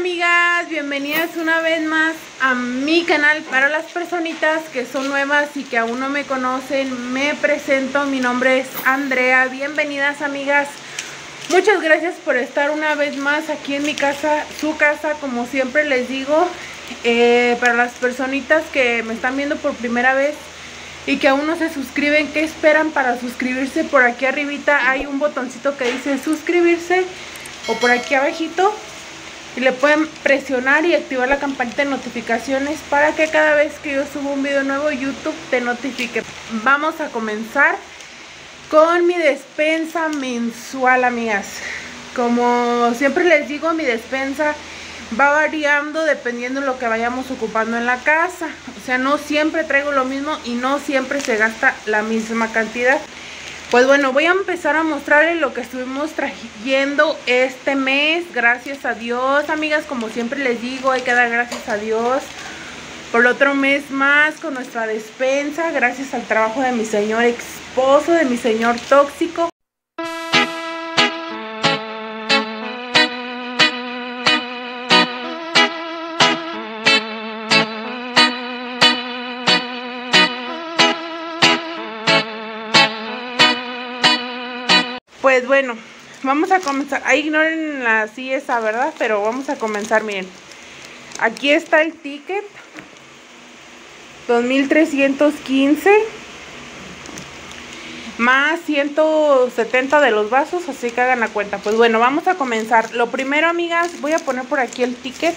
amigas, bienvenidas una vez más a mi canal. Para las personitas que son nuevas y que aún no me conocen, me presento, mi nombre es Andrea. Bienvenidas amigas, muchas gracias por estar una vez más aquí en mi casa, su casa, como siempre les digo. Para las personitas que me están viendo por primera vez y que aún no se suscriben, ¿qué esperan para suscribirse? Por aquí arribita hay un botoncito que dice suscribirse, o por aquí abajito, y le pueden presionar y activar la campanita de notificaciones para que cada vez que yo subo un video nuevo YouTube te notifique. Vamos a comenzar con mi despensa mensual, amigas. Como siempre les digo, mi despensa va variando dependiendo de lo que vayamos ocupando en la casa. O sea, no siempre traigo lo mismo y no siempre se gasta la misma cantidad. Pues bueno, voy a empezar a mostrarles lo que estuvimos trayendo este mes. Gracias a Dios, amigas, como siempre les digo, hay que dar gracias a Dios por otro mes más con nuestra despensa. Gracias al trabajo de mi señor esposo, de mi señor tóxico. Pues bueno, vamos a comenzar. Ahí ignoren así esa, ¿verdad? Pero vamos a comenzar, miren. Aquí está el ticket. 2315. Más 170 de los vasos, así que hagan la cuenta. Pues bueno, vamos a comenzar. Lo primero, amigas, voy a poner por aquí el ticket.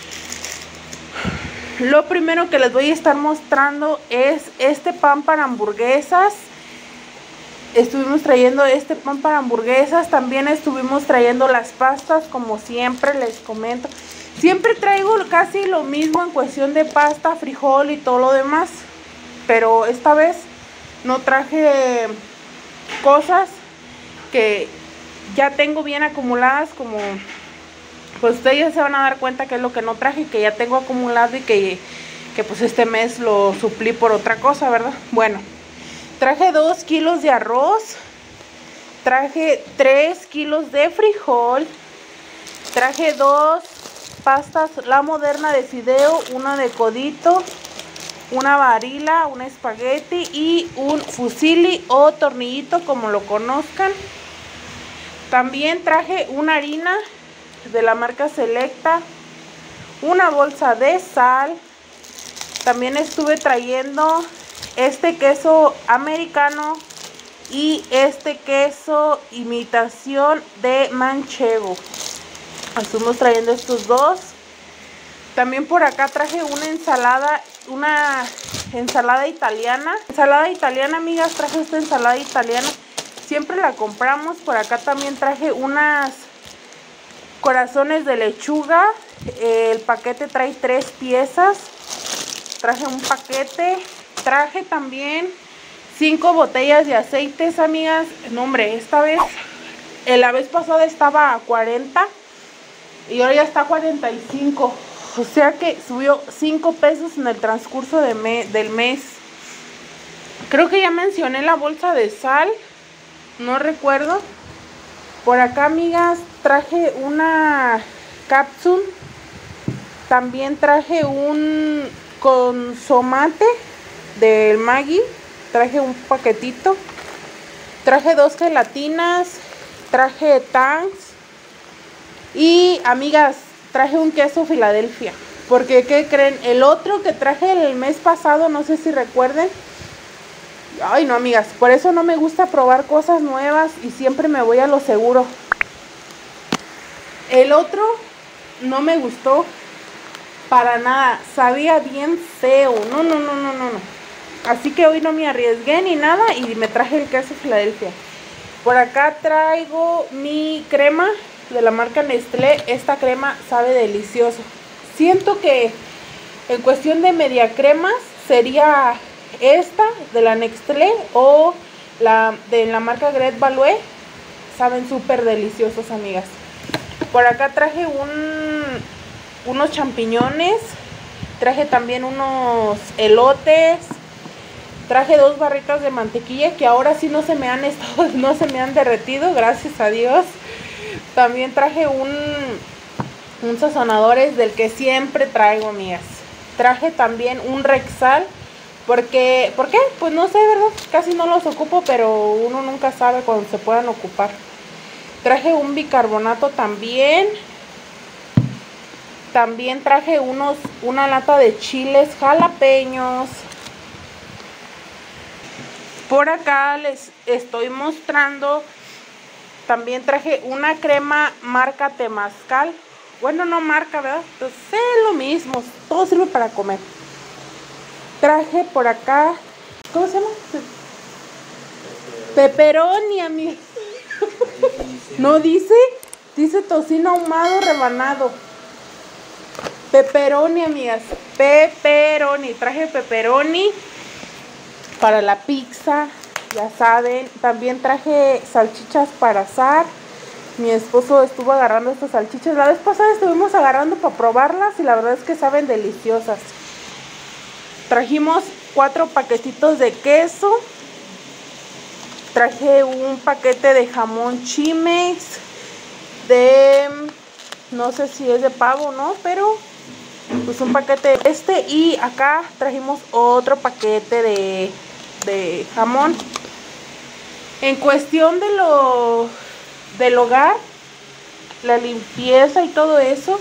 Lo primero que les voy a estar mostrando es este pan para hamburguesas. Estuvimos trayendo este pan para hamburguesas. También estuvimos trayendo las pastas, como siempre les comento. Siempre traigo casi lo mismo en cuestión de pasta, frijol y todo lo demás. Pero esta vez no traje cosas que ya tengo bien acumuladas. Como pues ustedes ya se van a dar cuenta que es lo que no traje, que ya tengo acumulado y que pues este mes lo suplí por otra cosa, ¿verdad? Bueno. Traje 2 kilos de arroz, traje 3 kilos de frijol, traje 2 pastas La Moderna de fideo, una de codito, una varila, un espagueti y un fusilli o tornillito, como lo conozcan. También traje una harina de la marca Selecta, una bolsa de sal. También estuve trayendo este queso americano y este queso imitación de manchego. Estuvimos trayendo estos dos. También por acá traje una ensalada italiana. Ensalada italiana, amigas, traje esta ensalada italiana. Siempre la compramos. Por acá también traje unas corazones de lechuga. El paquete trae 3 piezas. Traje un paquete. Traje también 5 botellas de aceites, amigas. No, hombre, esta vez, la vez pasada estaba a 40 y ahora ya está a 45. O sea que subió 5 pesos en el transcurso del mes. Creo que ya mencioné la bolsa de sal, no recuerdo. Por acá, amigas, traje una cápsula. También traje un consomate del Maggi, traje un paquetito, traje 2 gelatinas, traje Tangs y, amigas, traje un queso Filadelfia, porque ¿qué creen? El otro que traje el mes pasado, no sé si recuerden, ay no, amigas, por eso no me gusta probar cosas nuevas y siempre me voy a lo seguro. El otro no me gustó para nada, sabía bien feo, no. Así que hoy no me arriesgué ni nada y me traje el queso Filadelfia. Por acá traigo mi crema de la marca Nestlé. Esta crema sabe delicioso. Siento que en cuestión de media cremas sería esta de la Nestlé o la de la marca Gret Value. Saben súper deliciosos, amigas. Por acá traje unos champiñones. Traje también unos elotes. Traje 2 barritas de mantequilla que ahora sí no se me han derretido, gracias a Dios. También traje Un sazonador es del que siempre traigo, amigas. Traje también un Rexal. Porque, ¿por qué? Pues no sé, ¿verdad? Casi no los ocupo, pero uno nunca sabe cuando se puedan ocupar. Traje un bicarbonato también. También traje una lata de chiles jalapeños. Por acá les estoy mostrando. También traje una crema marca Temazcal. Bueno, no marca, ¿verdad? Pues es lo mismo. Todo sirve para comer. Traje por acá. ¿Cómo se llama? Pepperoni, amigo. ¿No dice? Dice tocino ahumado rebanado. Pepperoni, amigas. Pepperoni. Traje pepperoni para la pizza. Ya saben. También traje salchichas para asar. Mi esposo estuvo agarrando estas salchichas. La vez pasada estuvimos agarrando para probarlas y la verdad es que saben deliciosas. Trajimos 4 paquetitos de queso. Traje un paquete de jamón Chimex. No sé si es de pavo o no, pero pues un paquete de y acá trajimos otro paquete de jamón. En cuestión del hogar, la limpieza y todo eso,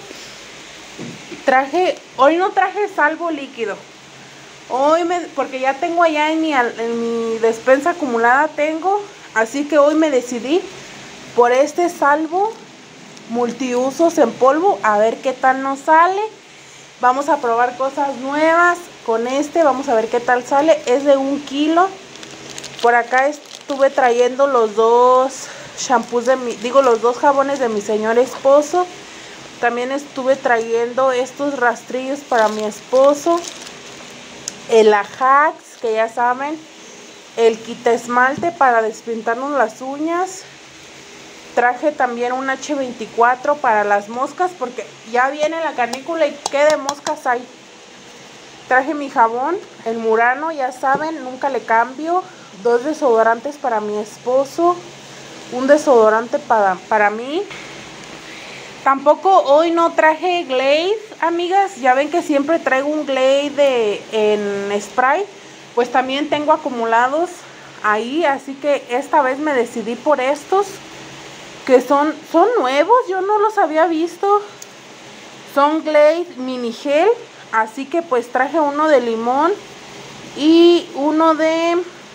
hoy no traje salvo líquido. Porque ya tengo allá en mi despensa acumulada así que hoy me decidí por este salvo multiusos en polvo, a ver qué tal nos sale. Vamos a probar cosas nuevas con vamos a ver qué tal sale. Es de 1 kilo. Por acá estuve trayendo los 2 shampoos los 2 jabones de mi señor esposo. También estuve trayendo estos rastrillos para mi esposo. El Ajax, que ya saben. El quita esmalte para despintarnos las uñas. Traje también un H24 para las moscas, porque ya viene la canícula y qué de moscas hay. Traje mi jabón, el Murano, ya saben, nunca le cambio. 2 desodorantes para mi esposo. Un desodorante para mí. Tampoco hoy no traje Glade, amigas. Ya ven que siempre traigo un Glade en spray. Pues también tengo acumulados ahí, así que esta vez me decidí por estos. Que son nuevos, yo no los había visto. Son Glade Mini Gel. Así que pues traje uno de limón y uno de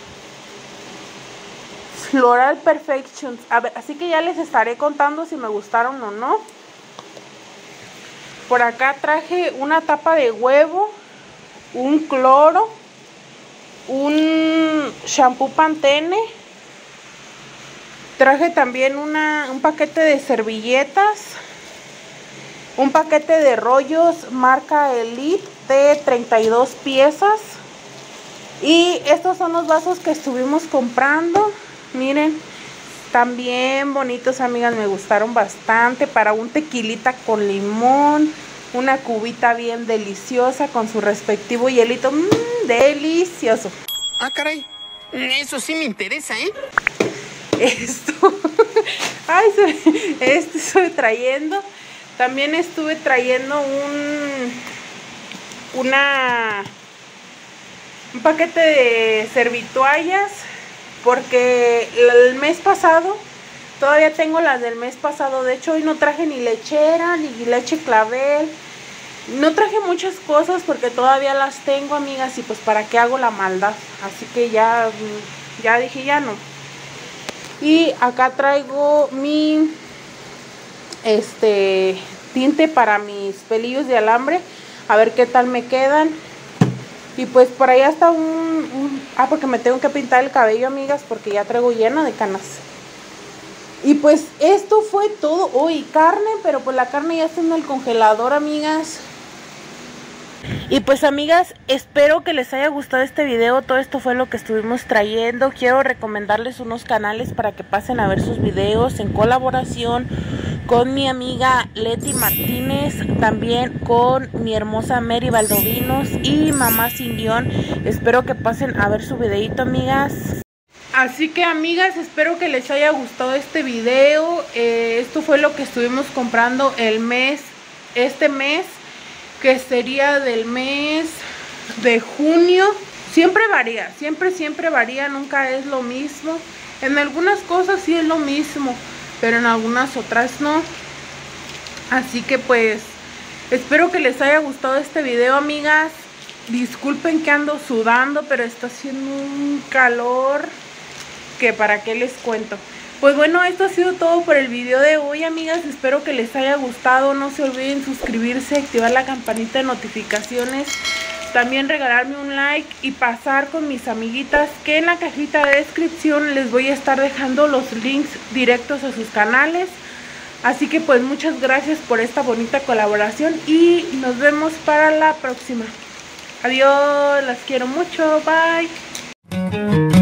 Floral Perfections. A ver, así que ya les estaré contando si me gustaron o no. Por acá traje una tapa de huevo, un cloro, un shampoo Pantene. Traje también un paquete de servilletas, un paquete de rollos marca Elite de 32 piezas. Y estos son los vasos que estuvimos comprando. Miren, están bien bonitos, amigas, me gustaron bastante. Para un tequilita con limón, una cubita bien deliciosa con su respectivo hielito. Delicioso. Ah, caray, eso sí me interesa, ¿eh? Ay, estuve trayendo. También estuve trayendo un paquete de servitoallas, porque el mes pasado, todavía tengo las del mes pasado. De hecho, hoy no traje ni lechera, ni leche clavel. No traje muchas cosas porque todavía las tengo, amigas, y pues para qué hago la maldad. Así que ya dije, ya no. Y acá traigo mi tinte para mis pelillos de alambre, a ver qué tal me quedan. Y pues por ahí está porque me tengo que pintar el cabello, amigas, porque ya traigo lleno de canas. Y pues esto fue todo hoy. Carne, pero pues la carne ya está en el congelador, amigas. Y pues, amigas, espero que les haya gustado este video. Todo esto fue lo que estuvimos trayendo. Quiero recomendarles unos canales para que pasen a ver sus videos en colaboración con mi amiga Leti Martínez, también con mi hermosa Mary Valdovinos y Mamá Sin Guión. Espero que pasen a ver su videito, amigas. Así que, amigas, espero que les haya gustado este video. Esto fue lo que estuvimos comprando el mes este mes, que sería del mes de junio. Siempre varía, siempre varía, nunca es lo mismo. En algunas cosas sí es lo mismo, pero en algunas otras no. Así que pues espero que les haya gustado este video, amigas. Disculpen que ando sudando, pero está haciendo un calor que para qué les cuento. Pues bueno, esto ha sido todo por el video de hoy, amigas. Espero que les haya gustado. No se olviden suscribirse, activar la campanita de notificaciones, también regalarme un like y pasar con mis amiguitas, que en la cajita de descripción les voy a estar dejando los links directos a sus canales. Así que pues muchas gracias por esta bonita colaboración y nos vemos para la próxima. Adiós, las quiero mucho, bye.